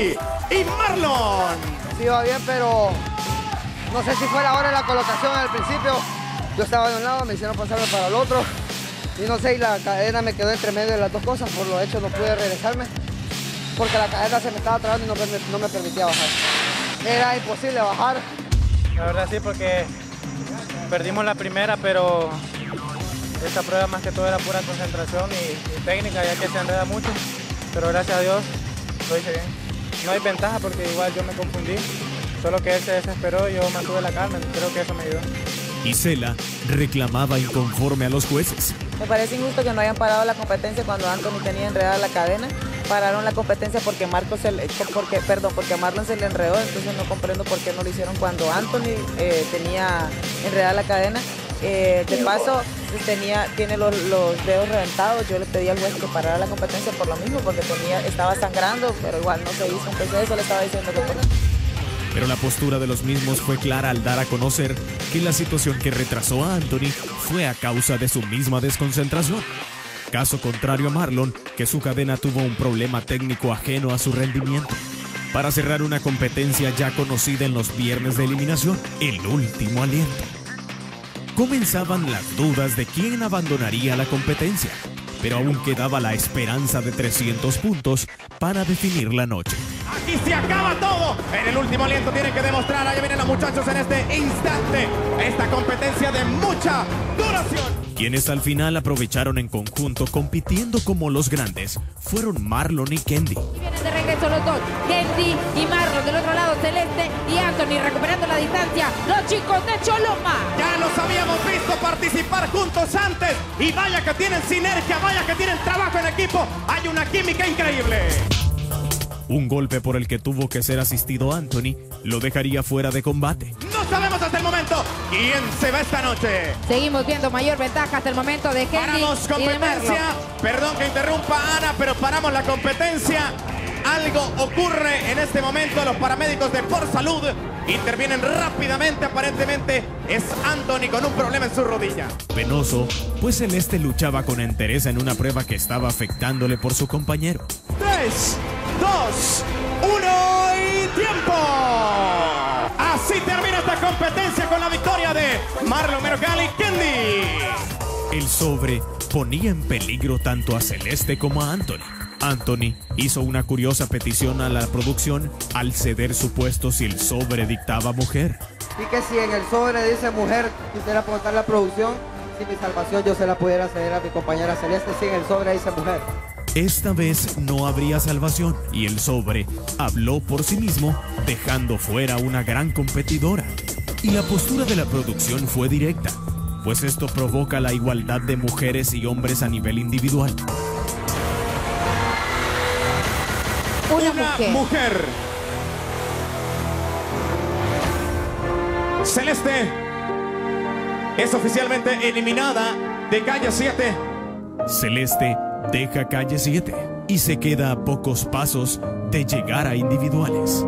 Kendi y Marlon. Sí, va bien, pero no sé si fue la hora de la colocación al principio. Yo estaba de un lado, me hicieron pasarme para el otro. Y no sé, y la cadena me quedó entre medio de las dos cosas. Por lo hecho no pude regresarme porque la cadena se me estaba trabando y no me permitía bajar. Era imposible bajar. La verdad sí, porque perdimos la primera, pero esta prueba más que todo era pura concentración y técnica, ya que se enreda mucho. Pero gracias a Dios lo hice bien. No hay ventaja porque igual yo me confundí. Solo que él se desesperó y yo mantuve la calma. Creo que eso me ayudó. Isela reclamaba inconforme a los jueces. Me parece injusto que no hayan parado la competencia cuando Anthony tenía enredada la cadena. Pararon la competencia porque Marlon se le enredó, entonces no comprendo por qué no lo hicieron cuando Anthony tenía enredada la cadena. De paso, tiene los dedos reventados. Yo le pedí al juez que parara la competencia por lo mismo, porque estaba sangrando, pero igual no se hizo. Entonces eso le estaba diciendo que por... Pero la postura de los mismos fue clara al dar a conocer que la situación que retrasó a Anthony fue a causa de su misma desconcentración. Caso contrario a Marlon, que su cadena tuvo un problema técnico ajeno a su rendimiento. Para cerrar una competencia ya conocida en los viernes de eliminación, el último aliento. Comenzaban las dudas de quién abandonaría la competencia, pero aún quedaba la esperanza de 300 puntos para definir la noche. Aquí se acaba todo. En el último aliento tienen que demostrar. Allá vienen los muchachos en este instante. Esta competencia de mucha duración. Quienes al final aprovecharon en conjunto compitiendo como los grandes fueron Marlon y Kendi. Vienen de regreso los dos, Kendi y Marlon. Del otro lado Celeste y Anthony recuperando la distancia. Los chicos de Choloma. Ya los habíamos visto participar juntos antes. Y vaya que tienen sinergia, vaya que tienen trabajo en equipo. Hay una química increíble. Un golpe por el que tuvo que ser asistido Anthony lo dejaría fuera de combate. No sabemos hasta el momento quién se va esta noche. Seguimos viendo mayor ventaja hasta el momento de Kendi Paramos y de Marlon. competencia. Perdón que interrumpa, Ana, pero paramos la competencia. Algo ocurre en este momento. Los paramédicos de Por Salud intervienen rápidamente. Aparentemente es Anthony con un problema en su rodilla. Penoso, pues Celeste luchaba con entereza en una prueba que estaba afectándole por su compañero. 3, 2, 1 y tiempo. Así termina esta competencia con la victoria de Marlon Mercalli y Kendi. El sobre ponía en peligro tanto a Celeste como a Anthony. Anthony hizo una curiosa petición a la producción al ceder su puesto si el sobre dictaba mujer. Y que si en el sobre dice mujer, quisiera preguntar la producción si mi salvación yo se la pudiera ceder a mi compañera Celeste, si en el sobre dice mujer. Esta vez no habría salvación y el sobre habló por sí mismo, dejando fuera una gran competidora. Y la postura de la producción fue directa, pues esto provoca la igualdad de mujeres y hombres a nivel individual. Una mujer. Celeste es oficialmente eliminada de Calle 7. Celeste deja Calle 7 y se queda a pocos pasos de llegar a individuales.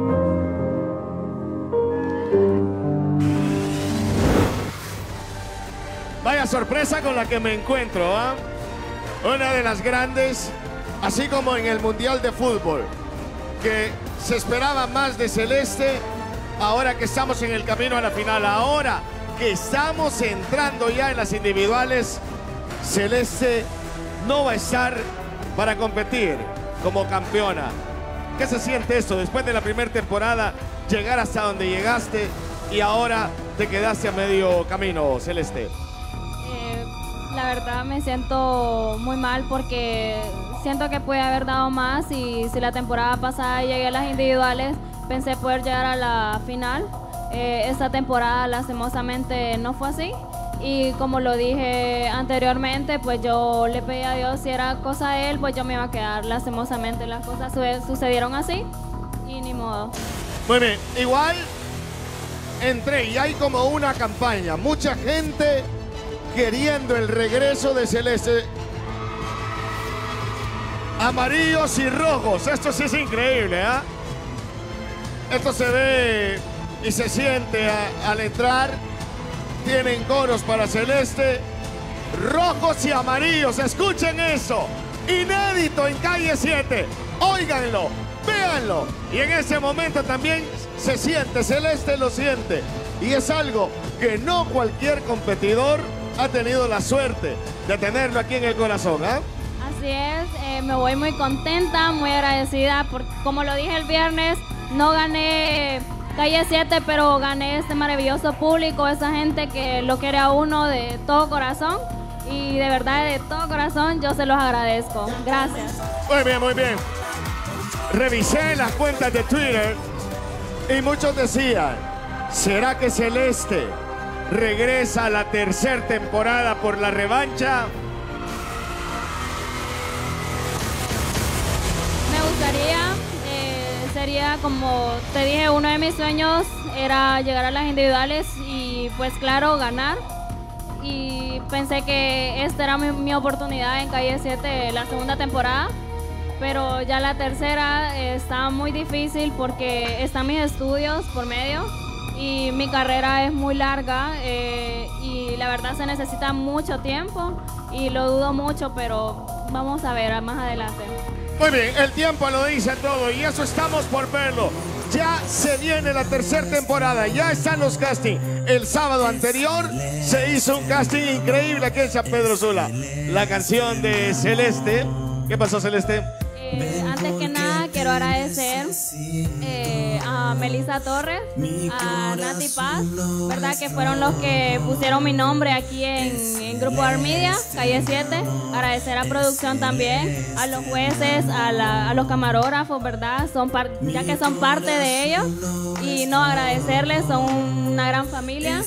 Vaya sorpresa con la que me encuentro, ¿ah? Una de las grandes, así como en el Mundial de Fútbol, que se esperaba más de Celeste, ahora que estamos en el camino a la final, ahora que estamos entrando ya en las individuales, Celeste no va a estar para competir como campeona. ¿Qué se siente eso después de la primera temporada, llegar hasta donde llegaste y ahora te quedaste a medio camino, Celeste? La verdad me siento muy mal porque siento que pude haber dado más y si la temporada pasada llegué a las individuales, pensé poder llegar a la final. Esta temporada lastimosamente no fue así y como lo dije anteriormente, pues yo le pedí a Dios si era cosa de él, pues yo me iba a quedar. Lastimosamente las cosas sucedieron así y ni modo. Muy bien, igual entré y hay como una campaña, mucha gente queriendo el regreso de Celeste. Amarillos y rojos, esto sí es increíble, ¿ah? Esto se ve y se siente al entrar. Tienen coros para Celeste, rojos y amarillos, escuchen eso, inédito en Calle 7, óiganlo. véanlo. Y en ese momento también se siente, Celeste lo siente. Y es algo que no cualquier competidor ha tenido la suerte de tenerlo aquí en el corazón, ¿ah? Así es, me voy muy contenta, muy agradecida, porque como lo dije el viernes, no gané Calle 7, pero gané este maravilloso público, esa gente que lo quiere a uno de todo corazón. Y de verdad, de todo corazón, yo se los agradezco. Gracias. Muy bien, muy bien. Revisé las cuentas de Twitter y muchos decían, ¿será que Celeste regresa a la tercera temporada por la revancha? Me gustaría, sería como te dije, uno de mis sueños era llegar a las individuales y pues claro, ganar. Y pensé que esta era mi oportunidad en Calle 7 la segunda temporada, pero ya la tercera está muy difícil porque están mis estudios por medio y mi carrera es muy larga y la verdad se necesita mucho tiempo y lo dudo mucho, pero vamos a ver más adelante. Muy bien, el tiempo lo dice todo y eso estamos por verlo. Ya se viene la tercera temporada, ya están los castings. El sábado anterior se hizo un casting increíble aquí en San Pedro Sula. La canción de Celeste. ¿Qué pasó, Celeste? Antes que nada quiero agradecer a Melissa Torres, a Nati Paz, ¿verdad? Que fueron los que pusieron mi nombre aquí en Grupo Armidia, Calle 7. Agradecer a producción también, a los jueces, a los camarógrafos, ¿verdad? Ya que son parte de ellos. Y no, agradecerles, son una gran familia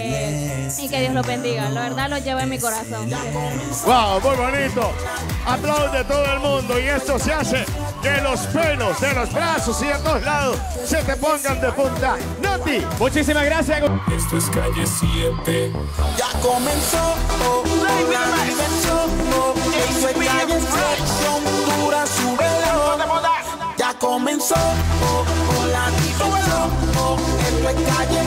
y que Dios los bendiga. La verdad los llevo en mi corazón. ¡Wow! Muy bonito. Aplaude todo el mundo y esto se hace que los pelos de los brazos y de todos lados se te pongan de punta. Nati, muchísimas gracias. Esto es Calle 7. Ya comenzó la diversión. Esto es Calle 7. Dura, súbelo. Ya comenzó la diversión. Esto es Calle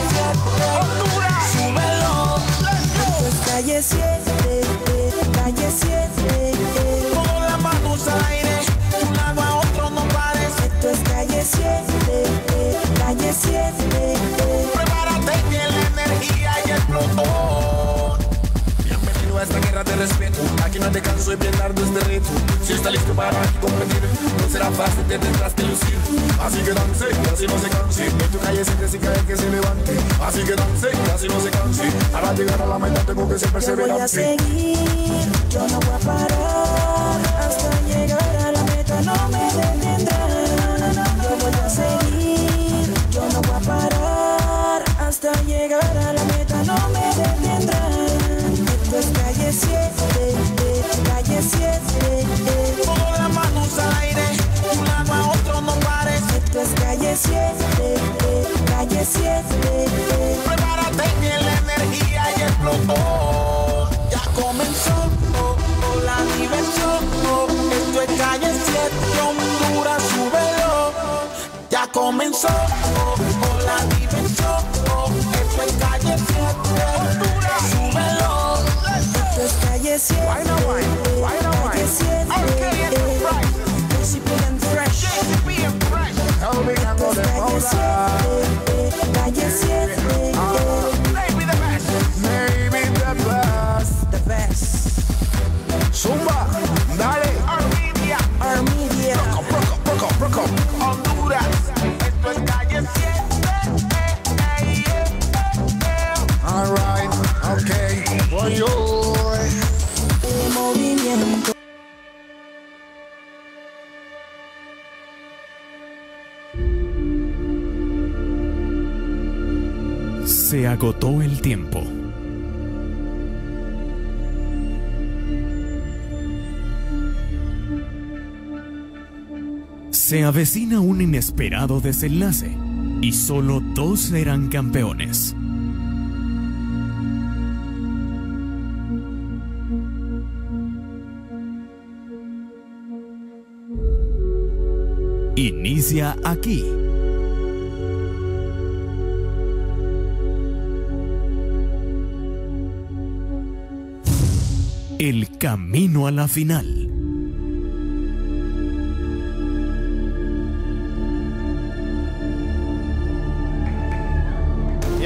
7. Súbelo. Esto es Calle 7. Calle 7. Con las manos al aire. De un lado a otro no pares. Esto es Calle 7. Calle 7. Prepárate que la energía ya explotó. Bienvenido a esta guerra de respeto. Aquí no te canso de brindar este reto. Si está listo para competir, no será fácil, te tendrás que lucir. Así que dance, así no se canse. En tu calle siempre sin caer que se levante. Así que dance, así no se canse. Para llegar a la meta tengo que ser perseverante. Yo voy a seguir, yo no voy a parar. Hasta llegar a la meta no me detendrán. Yo voy a seguir, yo no voy a parar. Hasta llegar a la meta no me detendrán. Esto es Calle 7, Calle 7. Con las manos al aire, de un lado a otro no pares. Esto es Calle 7, Calle 7. Prepárate que la energía ya explotó. Ya comenzó la diversión. Esto es Calle 7, Honduras, súbelo. Ya comenzó la diversión. Esto es Calle 7, Honduras, súbelo. Esto es Calle 7, Calle 7. JCP and Fresh. Esto es Calle 7, Calle 7. Maybe the best. Maybe the best. The best. Zumba, dale. Armidia. Armidia. Broco. Honduras. Esto es Calle 7. All right, okay. Boy, movimiento. Se agotó el tiempo. Se avecina un inesperado desenlace y solo 2 serán campeones. Inicia aquí. El camino a la final.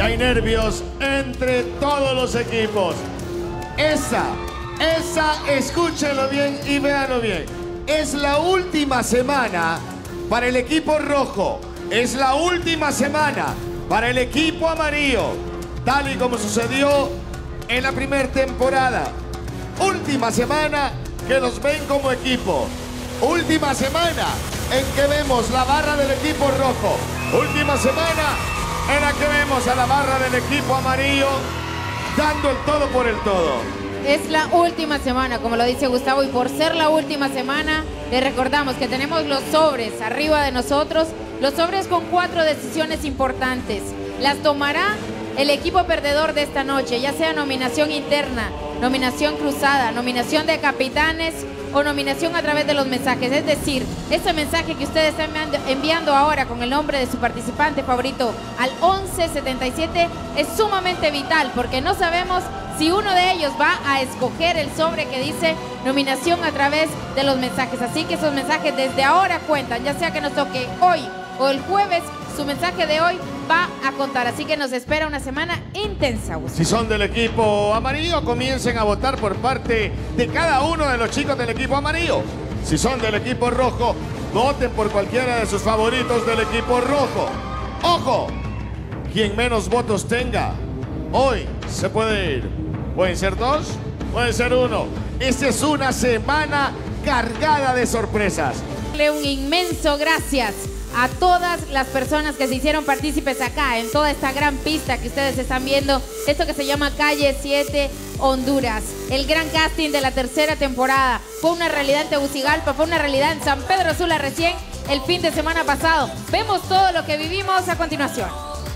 hay nervios entre todos los equipos. Esa, escúchenlo bien y véanlo bien. Es la última semana para el equipo rojo. Es la última semana para el equipo amarillo. Tal y como sucedió en la primera temporada. Última semana que nos ven como equipo. Última semana en que vemos la barra del equipo rojo. Última semana en la que vemos a la barra del equipo amarillo dando el todo por el todo. Es la última semana, como lo dice Gustavo, y por ser la última semana, les recordamos que tenemos los sobres arriba de nosotros, los sobres con 4 decisiones importantes. Las tomará el equipo perdedor de esta noche, ya sea nominación interna, nominación cruzada, nominación de capitanes o nominación a través de los mensajes. Es decir, ese mensaje que ustedes están enviando ahora con el nombre de su participante favorito al 1177 es sumamente vital, porque no sabemos si uno de ellos va a escoger el sobre que dice nominación a través de los mensajes. Así que esos mensajes desde ahora cuentan, ya sea que nos toque hoy o el jueves, su mensaje de hoy va a contar. Así que nos espera una semana intensa, Gustavo. Si son del equipo amarillo, comiencen a votar por parte de cada uno de los chicos del equipo amarillo. Si son del equipo rojo, voten por cualquiera de sus favoritos del equipo rojo. ¡Ojo! Quien menos votos tenga, hoy se puede ir. Pueden ser 2, puede ser 1. Esta es una semana cargada de sorpresas. Un inmenso gracias a todas las personas que se hicieron partícipes acá en toda esta gran pista que ustedes están viendo, esto que se llama Calle 7 Honduras. El gran casting de la tercera temporada fue una realidad en Tegucigalpa, fue una realidad en San Pedro Sula recién el fin de semana pasado. Vemos todo lo que vivimos a continuación.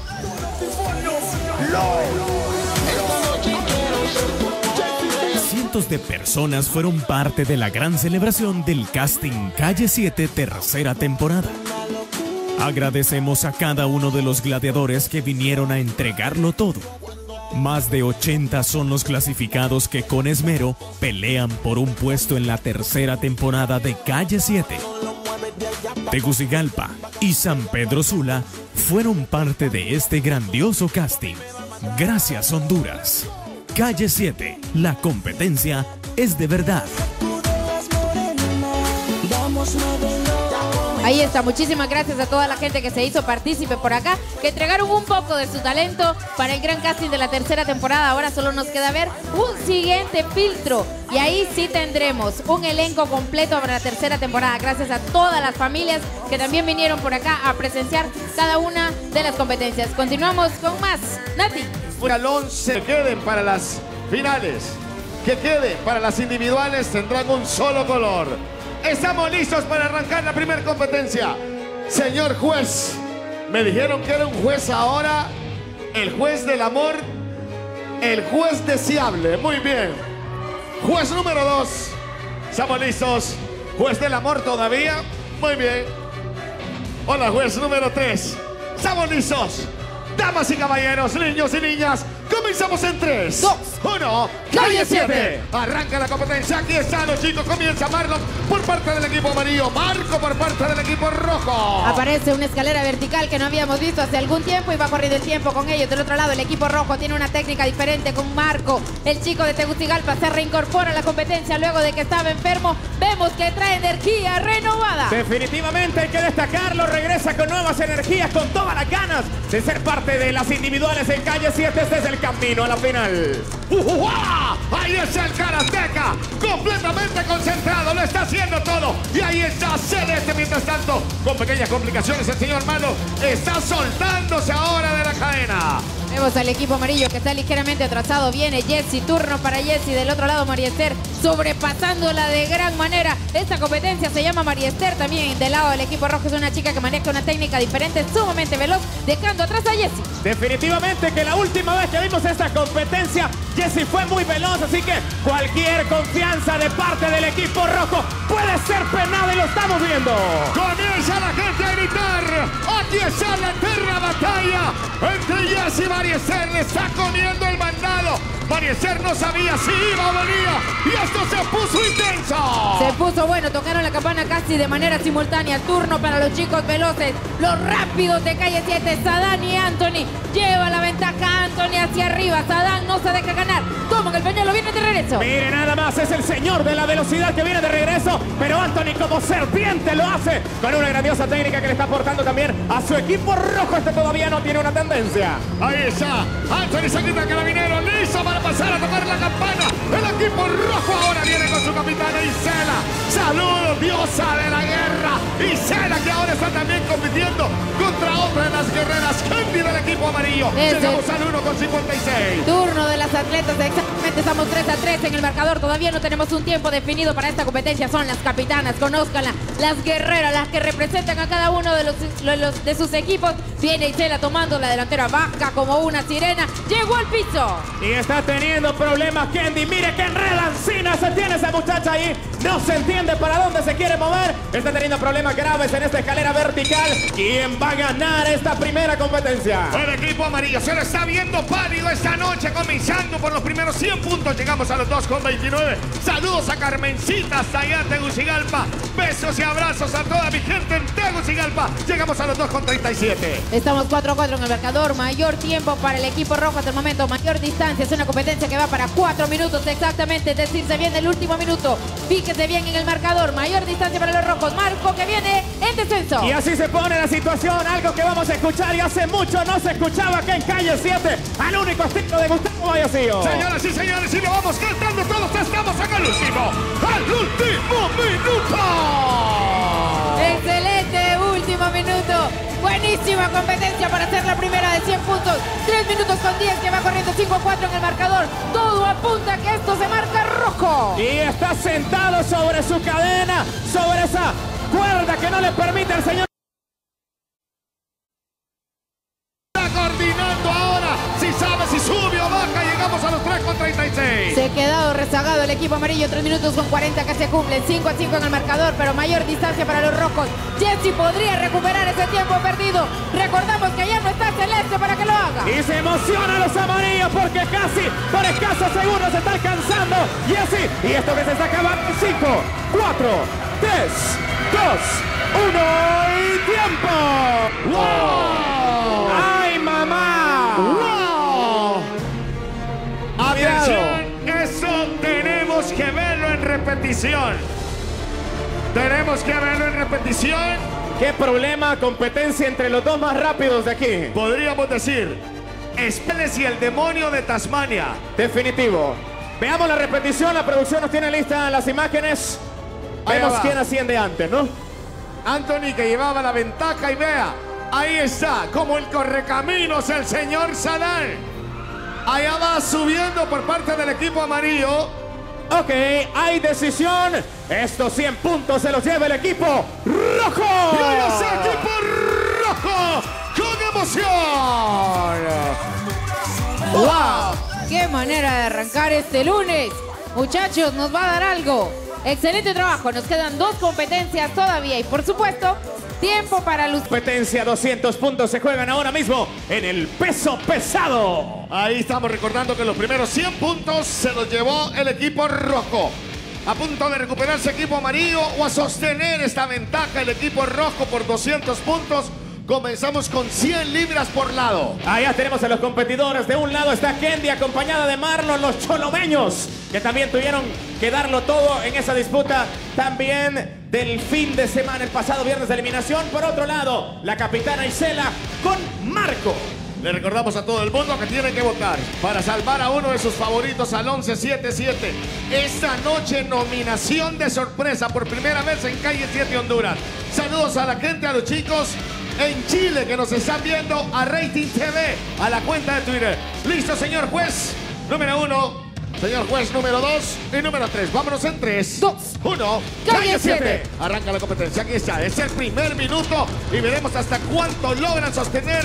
Cientos de personas fueron parte de la gran celebración del casting Calle 7 tercera temporada. Agradecemos a cada uno de los gladiadores que vinieron a entregarlo todo. Más de 80 son los clasificados que con esmero pelean por un puesto en la tercera temporada de Calle 7. Tegucigalpa y San Pedro Sula fueron parte de este grandioso casting. Gracias, Honduras. Calle 7, la competencia es de verdad. Ahí está, muchísimas gracias a toda la gente que se hizo partícipe por acá, que entregaron un poco de su talento para el gran casting de la tercera temporada. Ahora solo nos queda ver un siguiente filtro y ahí sí tendremos un elenco completo para la tercera temporada. Gracias a todas las familias que también vinieron por acá a presenciar cada una de las competencias. Continuamos con más. Nati. Un galón se queden para las finales, que quede para las individuales, tendrán un solo color. Estamos listos para arrancar la primera competencia. Señor juez, me dijeron que era un juez ahora, el juez del amor, el juez deseable. Muy bien. Juez número 2. Estamos listos. Juez del amor todavía. Muy bien. Hola, juez número 3. Estamos listos. Damas y caballeros, niños y niñas, comenzamos en 3, 2, 1, Calle 7. Arranca la competencia, aquí están los chicos, comienza Marlon por parte del equipo amarillo, Marco por parte del equipo rojo. Aparece una escalera vertical que no habíamos visto hace algún tiempo y va corriendo el tiempo con ellos. Del otro lado, el equipo rojo tiene una técnica diferente con Marco. El chico de Tegucigalpa se reincorpora a la competencia luego de que estaba enfermo. Vemos que trae energía renovada. Definitivamente hay que destacarlo, regresa con nuevas energías, con todas las ganas de ser parte de las individuales en Calle 7. Este es el camino a la final. Ahí está el karateca, completamente concentrado, lo está haciendo todo. Y ahí está Celeste, mientras tanto, con pequeñas complicaciones, el señor Marlon está soltándose ahora de la cadena. Vemos al equipo amarillo que está ligeramente atrasado. Viene Jessy, turno para Jessy. Del otro lado, María Esther, sobrepasándola de gran manera. Esta competencia se llama María Esther. También del lado del equipo rojo es una chica que maneja una técnica diferente, sumamente veloz, dejando atrás a Jessy. Definitivamente que la última vez que vimos esta competencia, Jessy fue muy veloz, así que cualquier confianza de parte del equipo rojo puede ser penada y lo estamos viendo. Comienza la gente a gritar. Aquí está la eterna batalla entre Jessy y María Esther. Le está comiendo el mandado Mariecer no sabía si iba o venía y esto se puso intenso. Se puso bueno, tocaron la campana casi de manera simultánea. Turno para los chicos veloces, los rápidos de calle 7, Sadán y Anthony. Lleva la ventaja Anthony hacia arriba. Sadán no se deja ganar. Toman el pañuelo, viene de regreso. Mire nada más, es el señor de la velocidad que viene de regreso, pero Anthony como serpiente lo hace con una grandiosa técnica que le está aportando también a su equipo rojo. Este todavía no tiene una tendencia. Ahí está, Anthony se quita carabinero, listo para pasar a tocar la campana. El equipo rojo ahora viene con su capitana Isela. Saludos, diosa de la guerra. Isela, que ahora está también compitiendo contra otra de las guerreras, Candy del equipo amarillo. Llegamos al 1:56. Turno de las atletas, exactamente, estamos 3-3 en el marcador. Todavía no tenemos un tiempo definido para esta competencia. Son las capitanas, conózcanla, las guerreras, las que representan a cada uno de sus equipos. Viene Isela tomando la delantera, baja como una sirena, llegó al piso. Y está teniendo problemas Candy. Mire qué enredancina se tiene esa muchacha ahí. No se entiende para dónde se quiere mover. Está teniendo problemas graves en esta escalera vertical. ¿Quién va a ganar esta primera competencia? El equipo amarillo se lo está viendo pálido esta noche, comenzando por los primeros 100 puntos. Llegamos a los 2:29. Saludos a Carmencita hasta allá en Tegucigalpa. Besos y abrazos a toda mi gente en Tegucigalpa. Llegamos a los 2:37. Estamos 4-4 en el marcador. Mayor tiempo para el equipo rojo hasta el momento. Mayor distancia. Es una competencia que va para 4 minutos exactamente. Es decir, se viene el último minuto. Fíjese bien en el marcador. Mayor distancia para los rojos. Marco que viene en descenso. Y así se pone la situación. Algo que vamos a escuchar y hace mucho no se escuchaba acá en calle 7. Al único estilo de Gustavo Vallecillo. Señoras y señores, y lo vamos cantando todos. Estamos en el último minuto. Excelente último minuto. Buenísima competencia para hacer la primera de 100 puntos. 3 minutos con 10 que va corriendo 5-4 en el marcador. Todo apunta a que esto se marca rojo. Y está sentado sobre su cadena, sobre esa cuerda que no le permite al señor. Está coordinando ahora. Si sabe si sube o baja, llegamos a los 3:36. Se ha quedado rezagado el equipo amarillo. 3 minutos con 40 que se cumplen. 5-5 en el marcador, pero mayor distancia para los rojos. Jesse podría recuperar ese tiempo perdido. Recordamos que ya no está Celeste para que lo haga. Y se emocionan los amarillos porque casi por escasos segundos se está alcanzando Jesse. Y esto que se está acabando en 5, 4, 3, 2, 1 y tiempo. ¡Wow! ¡Ay, mamá! ¡Wow! Atención, eso tenemos que verlo en repetición. Tenemos que verlo en repetición. ¿Qué problema? Competencia entre los dos más rápidos de aquí. Podríamos decir, Speles y el demonio de Tasmania. Definitivo. Veamos la repetición. La producción nos tiene listas las imágenes. Vemos quién asciende antes, ¿no? Anthony, que llevaba la ventaja, y vea, ahí está, como el correcaminos, el señor Sadán. Allá va subiendo por parte del equipo amarillo. Ok, hay decisión. Estos 100 puntos se los lleva el equipo rojo. Y ahí está el equipo rojo con emoción. ¡Wow! ¡Qué manera de arrancar este lunes! Muchachos, nos va a dar algo. Excelente trabajo. Nos quedan 2 competencias todavía y, por supuesto, tiempo para los... Competencia, 200 puntos se juegan ahora mismo en el peso pesado. Ahí estamos recordando que los primeros 100 puntos se los llevó el equipo rojo. A punto de recuperarse equipo amarillo o a sostener esta ventaja el equipo rojo por 200 puntos. Comenzamos con 100 libras por lado. Allá tenemos a los competidores. De un lado está Candy acompañada de Marlon, los cholomeños, que también tuvieron que darlo todo en esa disputa también del fin de semana, el pasado viernes de eliminación. Por otro lado, la capitana Isela con Marco. Le recordamos a todo el mundo que tienen que votar para salvar a uno de sus favoritos al 1177. Esta noche nominación de sorpresa por primera vez en Calle 7 Honduras. Saludos a la gente, a los chicos en Chile que nos están viendo, a Rating TV, a la cuenta de Twitter. Listo, señor juez número 1, señor juez número 2 y número 3. Vámonos en 3, 2, 1. Calle 7. Arranca la competencia. Aquí está. Es el primer minuto y veremos hasta cuánto logran sostener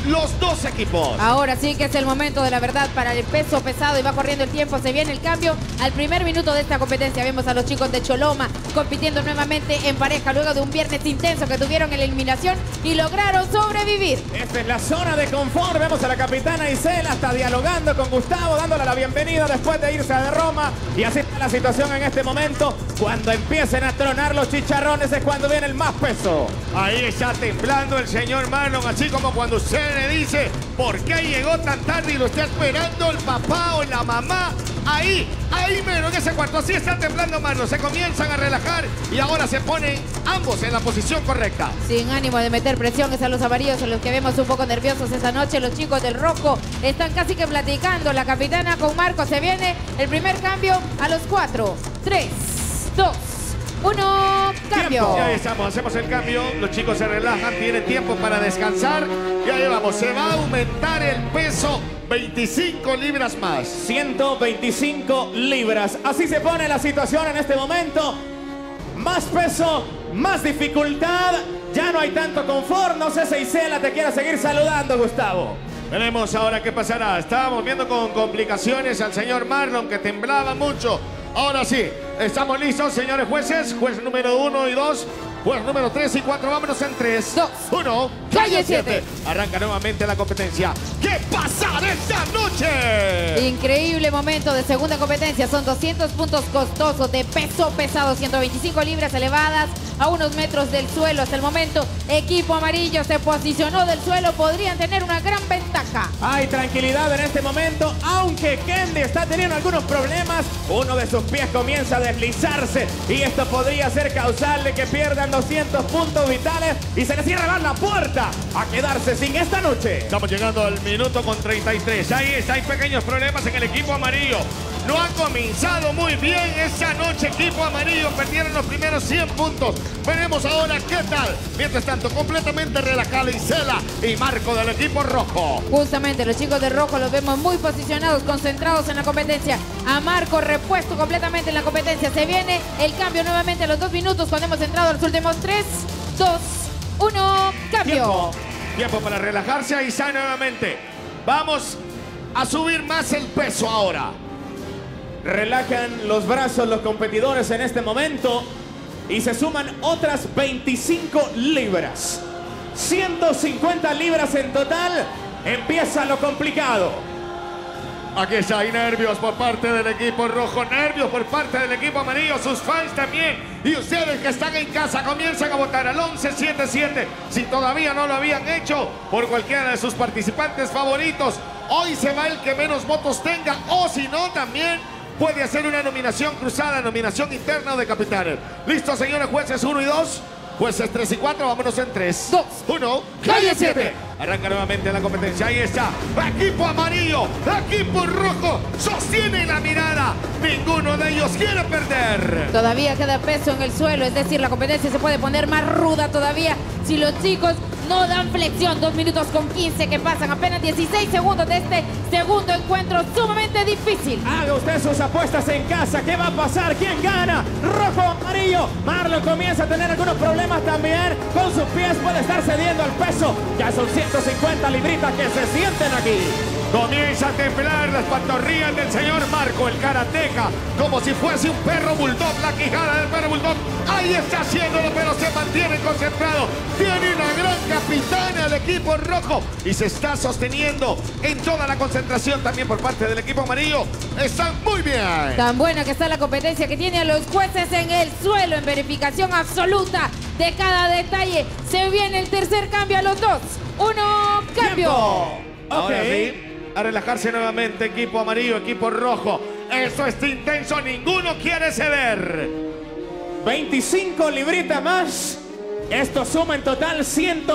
los dos equipos. Ahora sí que es el momento de la verdad para el peso pesado y va corriendo el tiempo. Se viene el cambio al primer minuto de esta competencia. Vemos a los chicos de Choloma compitiendo nuevamente en pareja luego de un viernes intenso que tuvieron en la eliminación y lograron sobrevivir. Esta es la zona de confort. Vemos a la capitana Isela, está dialogando con Gustavo, dándole la bienvenida después de irse de Roma. Y así está la situación en este momento. Cuando empiecen a tronar los chicharrones es cuando viene el más peso. Ahí está temblando el señor Marlon, así como cuando usted le dice por qué llegó tan tarde y lo está esperando el papá o la mamá. Ahí menos en ese cuarto, así está temblando Marlon. Se comienzan a relajar y ahora se ponen ambos en la posición correcta. Sin ánimo de meter presiones a los amarillos, a los que vemos un poco nerviosos esta noche, los chicos del rojo están casi que platicando. La capitana con Marco, se viene el primer cambio a los 4, 3, 2, 1, cambio. Ya estamos, hacemos el cambio, los chicos se relajan, tienen tiempo para descansar. Y ahí vamos, se va a aumentar el peso 25 libras más. 125 libras. Así se pone la situación en este momento. Más peso, más dificultad. Ya no hay tanto confort. No sé si Isela te quiera seguir saludando, Gustavo. Veremos ahora qué pasará. Estábamos viendo con complicaciones al señor Marlon, que temblaba mucho. Ahora sí, estamos listos, señores jueces. Juez número 1 y 2. Juez número 3 y 4. Vámonos en 3, 2, 1. calle 7. Arranca nuevamente la competencia. ¿Qué pasará esta noche? Increíble momento de segunda competencia. Son 200 puntos costosos de peso pesado. 125 libras elevadas a unos metros del suelo. Hasta el momento, equipo amarillo se posicionó del suelo. Podrían tener una gran ventaja. Hay tranquilidad en este momento, aunque Kendi está teniendo algunos problemas. Uno de sus pies comienza a deslizarse y esto podría ser causal de que pierdan 200 puntos vitales y se les cierra la puerta a quedarse sin esta noche. Estamos llegando al minuto con 33. Ahí está, hay pequeños problemas en el equipo amarillo. No ha comenzado muy bien esta noche, equipo amarillo. Perdieron los primeros 100 puntos. Veremos ahora qué tal. Mientras tanto, completamente relajada Isela y Marco del equipo rojo. Justamente, los chicos de rojo los vemos muy posicionados, concentrados en la competencia. A Marco repuesto completamente en la competencia. Se viene el cambio nuevamente a los 2 minutos cuando hemos entrado a los últimos 3, 2, 1, cambio. Tiempo para relajarse. Ahí está nuevamente. Vamos a subir más el peso ahora. Relajan los brazos los competidores en este momento y se suman otras 25 libras. 150 libras en total. Empieza lo complicado. Aquí está, hay nervios por parte del equipo rojo, nervios por parte del equipo amarillo, sus fans también. Y ustedes que están en casa comienzan a votar al 1177. Si todavía no lo habían hecho, por cualquiera de sus participantes favoritos. Hoy se va el que menos votos tenga, o si no también puede hacer una nominación cruzada, nominación interna o de capitanes. ¿Listos, señores jueces 1 y 2? Jueces 3 y 4, vámonos en 3, 2, 1, calle 7. Arranca nuevamente la competencia, ahí está. Equipo amarillo, equipo rojo, sostiene la mirada. Ninguno de ellos quiere perder. Todavía queda peso en el suelo, es decir, la competencia se puede poner más ruda todavía si los chicos no dan flexión. 2 minutos con 15 que pasan, apenas 16 segundos de este segundo encuentro sumamente difícil. Haga usted sus apuestas en casa. ¿Qué va a pasar? ¿Quién gana? Rojo, amarillo. Marlon comienza a tener algunos problemas también. Con sus pies puede estar cediendo al peso. Ya son 150 libritas que se sienten aquí. Comienza a temblar las pantorrillas del señor Marco, el karateca, como si fuese un perro bulldog, la quijada del perro bulldog. Ahí está haciéndolo, pero se mantiene concentrado. Tiene una gran capitana el equipo rojo y se está sosteniendo en toda la concentración también por parte del equipo amarillo. Están muy bien. Tan buena que está la competencia que tiene a los jueces en el suelo en verificación absoluta de cada detalle. Se viene el tercer cambio a los 2, 1, cambio. Ahora sí. A relajarse nuevamente, equipo amarillo, equipo rojo. Eso está intenso, ninguno quiere ceder. 25 libritas más. Esto suma en total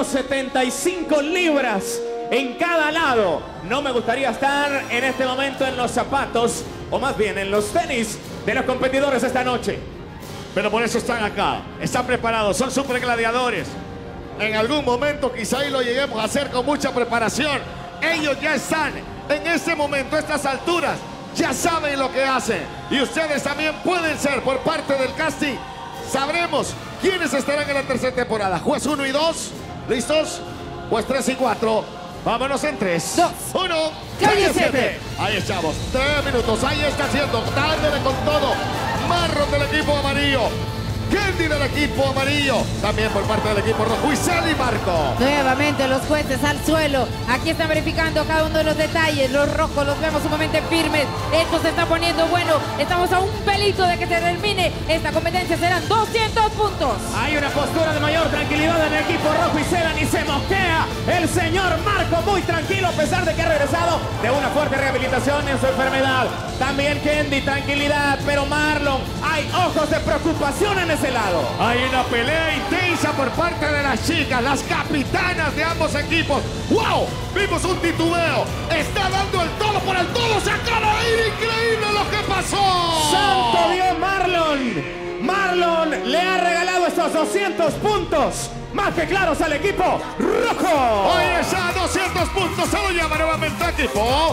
175 libras en cada lado. No me gustaría estar en este momento en los zapatos, o más bien en los tenis de los competidores esta noche. Pero por eso están acá, están preparados, son super gladiadores. En algún momento quizá ahí lo lleguemos a hacer con mucha preparación. Ellos ya están en este momento, a estas alturas, ya saben lo que hacen. Y ustedes también pueden ser por parte del casting. Sabremos quiénes estarán en la tercera temporada. Juez 1 y 2, ¿listos? Juez 3 y 4, Vámonos en 3, 2, 1, Calle 7. Ahí estamos, 3 minutos, ahí está haciendo, dándole con todo. Marlon del equipo amarillo, Kendi del equipo amarillo, también por parte del equipo rojo, Isel y Marco. Nuevamente los jueces al suelo. Aquí están verificando cada uno de los detalles. Los rojos los vemos sumamente firmes. Esto se está poniendo bueno. Estamos a un pelito de que se termine esta competencia. Serán 200 puntos. Hay una postura de mayor tranquilidad en el equipo rojo y Celan y se mosquea el señor Marco, muy tranquilo a pesar de que ha regresado de una fuerte rehabilitación en su enfermedad. También Kendi, tranquilidad, pero Marlon, hay ojos de preocupación en ese lado. Hay una pelea intensa por parte de las chicas, las capitanas de ambos equipos. ¡Wow! Vimos un titubeo. Está dando el todo por el todo. Se acaba de ir. Increíble lo que pasó. ¡Santo Dios, Marlon! Marlon le ha regalado estos 200 puntos. Más que claros al equipo rojo. Ahí está, 200 puntos. Se lo llama nuevamente equipo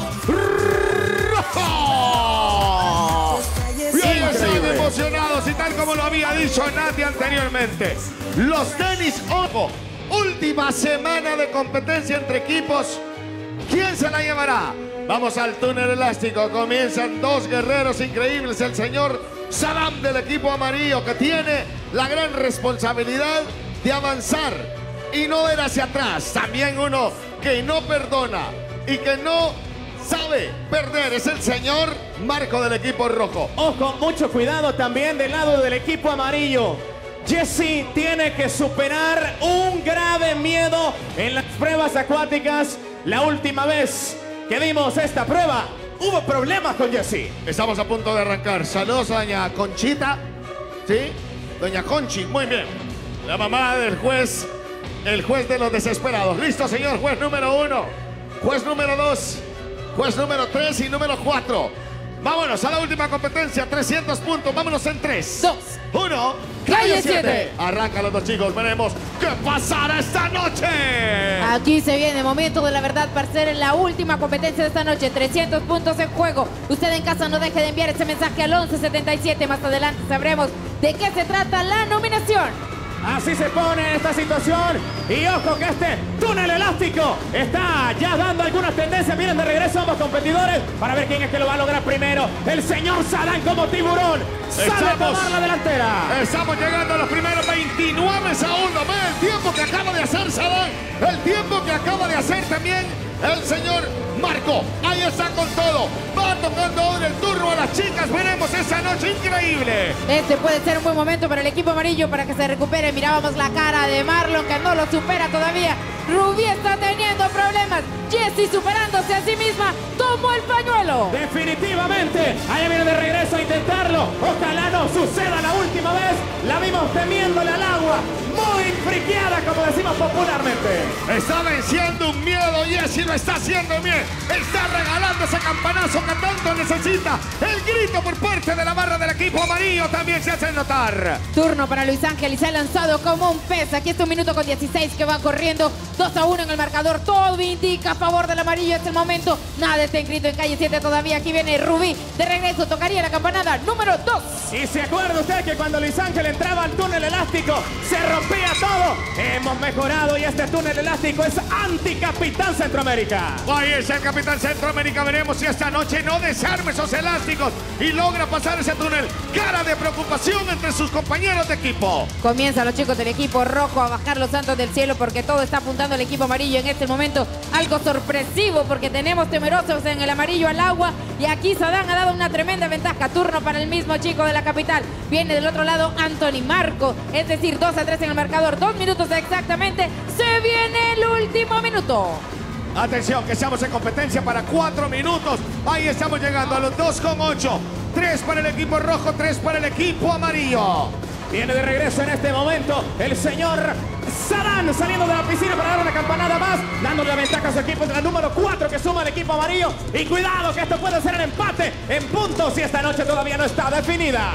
rojo. Y ahí están emocionados y tal como lo había dicho Nati anteriormente. Los tenis, ojo, última semana de competencia entre equipos. ¿Quién se la llevará? Vamos al túnel elástico. Comienzan dos guerreros increíbles. El señor Saddam del equipo amarillo, que tiene la gran responsabilidad de avanzar y no ver hacia atrás. También uno que no perdona y que no sabe perder, es el señor Marco del equipo rojo. Ojo, mucho cuidado también del lado del equipo amarillo. Jesse tiene que superar un grave miedo en las pruebas acuáticas. La última vez que vimos esta prueba, hubo problemas con Jesse. Estamos a punto de arrancar. Saludos a doña Conchita. ¿Sí? Doña Conchi, muy bien. La mamá del juez, el juez de los desesperados. Listo, señor juez número 1, juez número 2, juez número 3 y número 4. Vámonos a la última competencia, 300 puntos. Vámonos en 3, 2, 1, Calle 7. Arranca los dos chicos, veremos qué pasará esta noche. Aquí se viene momento de la verdad para ser en la última competencia de esta noche. 300 puntos en juego. Usted en casa no deje de enviar ese mensaje al 1177. Más adelante sabremos de qué se trata la nominación. Así se pone esta situación. Y ojo que este túnel elástico está ya dando algunas tendencias. Miren de regreso ambos competidores para ver quién es que lo va a lograr primero. El señor Saddam como tiburón sabe tomar la delantera. Estamos llegando a los primeros 29 segundos. Ve el tiempo que acaba de hacer Saddam. El tiempo que acaba de hacer también el señor Marco. Ahí está con todo. Va tocando ahora el turno a las chicas. Veremos esa noche increíble. Este puede ser un buen momento para el equipo amarillo para que se recupere. Mirábamos la cara de Marlon que no lo supera todavía. Rubí está teniendo problemas. Jessie superándose a sí misma. Tomó el pañuelo. Definitivamente. Ahí viene de regreso a intentarlo. Ojalá no suceda la última vez. La vimos temiéndole al agua. Muy friqueada, como decimos popularmente. Está venciendo un miedo. Jessie lo está haciendo bien. Está regalando ese campanazo que tanto necesita. El grito por parte de la barra del equipo amarillo también se hace notar. Turno para Luis Ángel y se ha lanzado como un pez. Aquí está 1 minuto con 16 que va corriendo. 2-1 en el marcador. Todo indica a favor del amarillo. Es el momento. Nada está inscrito en calle 7 todavía. Aquí viene Rubí. De regreso tocaría la campanada número 2. Y se acuerda usted que cuando Luis Ángel entraba al túnel elástico se rompía todo. Hemos mejorado y este túnel elástico es anticapitán Centroamérica. Ahí es el capitán Centroamérica. Veremos si esta noche no desarma esos elásticos y logra pasar ese túnel. Cara de preocupación entre sus compañeros de equipo. Comienzan los chicos del equipo rojo a bajar los santos del cielo porque todo está apuntando al equipo amarillo en este momento. Algo sorpresivo porque tenemos temerosos en el amarillo al agua y aquí Saddam ha dado una tremenda ventaja. Turno para el mismo chico de la capital. Viene del otro lado Anthony Marco, es decir 2-3 en el marcador. 2 minutos exactamente. Se viene el último minuto. Atención, que estamos en competencia para 4 minutos. Ahí estamos llegando a los 2,8. 3 para el equipo rojo, 3 para el equipo amarillo. Viene de regreso en este momento el señor Saddam saliendo de la piscina para dar una campanada más, dándole la ventaja a su equipo. Es la número 4 que suma el equipo amarillo. Y cuidado que esto puede ser el empate en puntos y esta noche todavía no está definida.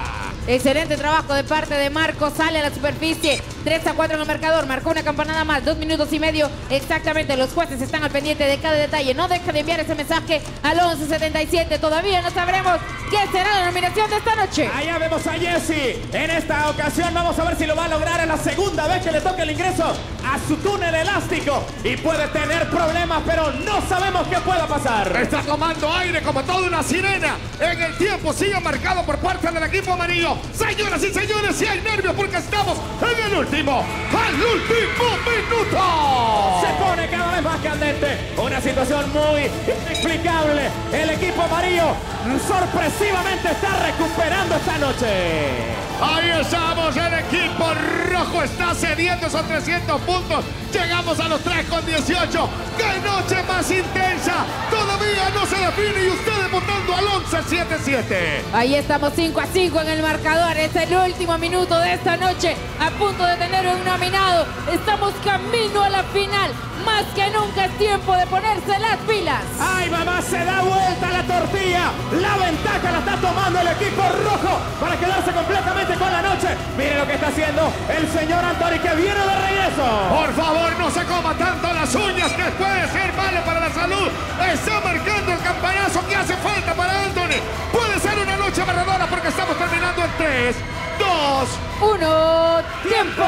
Excelente trabajo de parte de Marco. Sale a la superficie. 3-4 en el marcador. Marcó una campanada más. 2 minutos y medio exactamente. Los jueces están al pendiente de cada detalle. No deja de enviar ese mensaje al 1177. Todavía no sabremos qué será la nominación de esta noche. Allá vemos a Jesse. En esta ocasión vamos a ver si lo va a lograr. Es la segunda vez que le toca el ingreso a su túnel elástico. Y puede tener problemas, pero no sabemos qué pueda pasar. Está tomando aire como toda una sirena. En el tiempo sigue marcado por parte del equipo amarillo. Señoras y señores, si hay nervios porque estamos en el último minuto. Se pone cada vez más candente. Una situación muy inexplicable. El equipo amarillo sorpresivamente está recuperando esta noche. Ahí estamos, el equipo rojo está cediendo esos 300 puntos. Llegamos a los 3,18. ¡Qué noche más intensa! Todavía no se define y ustedes votando al 1177. Ahí estamos 5-5 en el marcador. Es el último minuto de esta noche. A punto de tener un nominado. Estamos camino a la final. Más que nunca es tiempo de ponerse las pilas. ¡Ay, mamá! Se da vuelta la tortilla. La ventaja la está tomando el equipo rojo para quedarse completamente con la noche. Mire lo que está haciendo el señor Anthony, que viene de regreso. Por favor, no se coma tanto las uñas, que puede ser malo para la salud. Está marcando el campanazo que hace falta para Anthony. Puede ser una noche amarradora porque estamos terminando en 3, 2, 1. ¡Tiempo!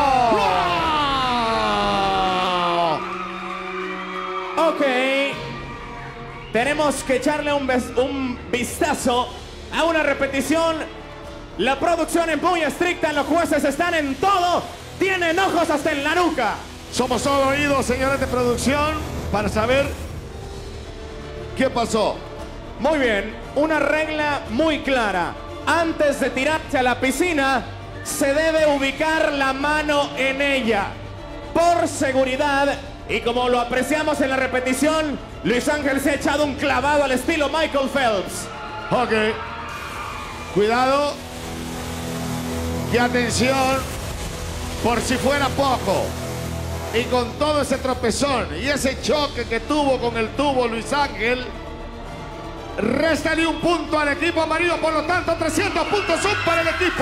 Ok. Tenemos que echarle un vistazo a una repetición. La producción es muy estricta, los jueces están en todo. Tienen ojos hasta en la nuca. Somos solo oídos, señores de producción, para saber qué pasó. Muy bien, una regla muy clara. Antes de tirarse a la piscina, se debe ubicar la mano en ella. Por seguridad, y como lo apreciamos en la repetición, Luis Ángel se ha echado un clavado al estilo Michael Phelps. Ok. Cuidado. Y atención, por si fuera poco. Y con todo ese tropezón y ese choque que tuvo con el tubo Luis Ángel, réstale un punto al equipo amarillo, por lo tanto 300 puntos son para el equipo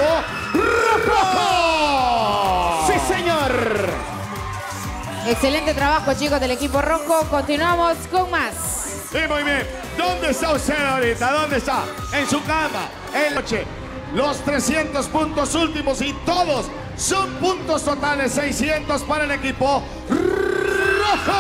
rojo. ¡Sí, señor! Excelente trabajo, chicos, del equipo rojo. Continuamos con más. Sí, muy bien. ¿Dónde está usted ahorita? ¿Dónde está? En su cama, en la noche. Los 300 puntos últimos y todos son puntos totales. 600 para el equipo rojo.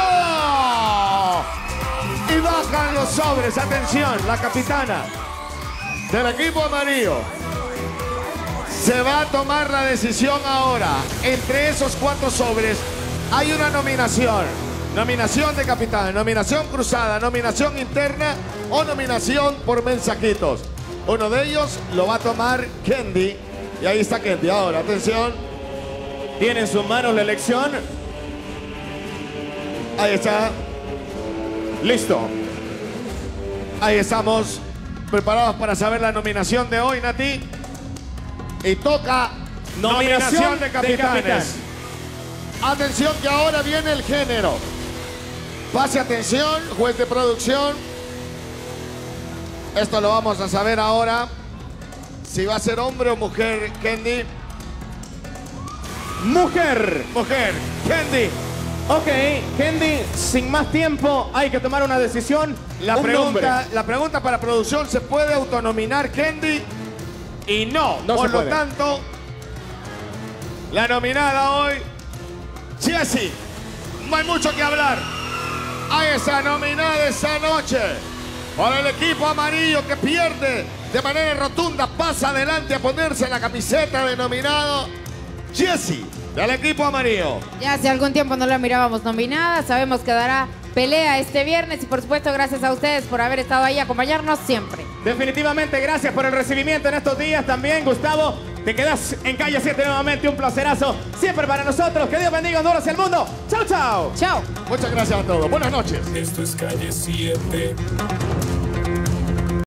Y bajan los sobres. Atención, la capitana del equipo amarillo se va a tomar la decisión ahora. Entre esos 4 sobres hay una nominación. Nominación de capitán, nominación cruzada, nominación interna o nominación por mensajitos. Uno de ellos lo va a tomar Kendi. Y ahí está Kendi. Ahora, atención. Tiene en sus manos la elección. Ahí está. Listo. Ahí estamos. Preparados para saber la nominación de hoy, Nati. Y toca nominación de capitanes. Atención que ahora viene el género. Pase atención, juez de producción. Esto lo vamos a saber ahora. Si va a ser hombre o mujer, Kendi. Mujer. Mujer, Kendi. Ok, Kendi, sin más tiempo, hay que tomar una decisión. La pregunta para producción, ¿se puede autonominar Kendi? Y no por lo tanto, la nominada hoy, Jessie. No hay mucho que hablar. Ahí está nominada esta noche por el equipo amarillo, que pierde de manera rotunda. Pasa adelante a ponerse la camiseta de nominado. Jessie, del equipo amarillo. Ya hace algún tiempo no la mirábamos nominada. Sabemos que dará pelea este viernes y por supuesto gracias a ustedes por haber estado ahí, acompañarnos siempre. Definitivamente gracias por el recibimiento en estos días también, Gustavo. Te quedas en Calle 7 nuevamente, un placerazo siempre para nosotros. Que Dios bendiga a Honduras y al mundo. Chao, chao. Chao. Muchas gracias a todos. Buenas noches. Esto es Calle 7.